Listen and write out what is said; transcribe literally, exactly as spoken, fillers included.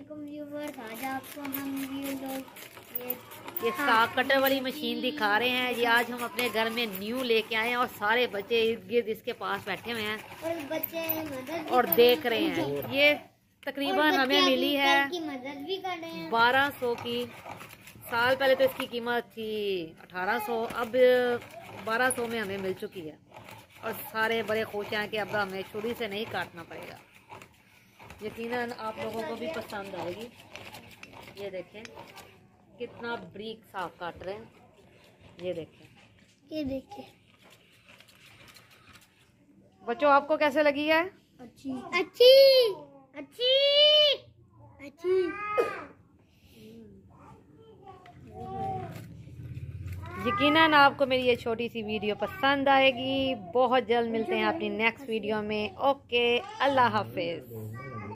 वालेकुम व्यूअर्स, आज आपको हम ये लोग ये ये साग कटर वाली मशीन दिखा रहे हैं। ये आज हम अपने घर में न्यू लेके आए हैं और सारे बच्चे इर्द गिर्द इसके पास बैठे हुए हैं और बच्चे मदद और देख रहे हैं। ये तकरीबन हमें मिली है की मदद भी कर रहे हैं। बारह सौ की। साल पहले तो इसकी कीमत थी अठारह सौ, अब बारह सौ में हमें मिल चुकी है और सारे बड़े खुश हैं कि अब हमें छुरी से नहीं काटना पड़ेगा। यकीनन आप लोगों को भी पसंद आएगी। ये देखें कितना बारीक साग काट रहे हैं। ये देखें, ये देखिए बच्चों आपको कैसे लगी है? अच्छी अच्छी अच्छी अच्छी। यकीनन आपको मेरी ये छोटी सी वीडियो पसंद आएगी। बहुत जल्द मिलते हैं अपनी नेक्स्ट वीडियो में। ओके, अल्लाह हाफिज।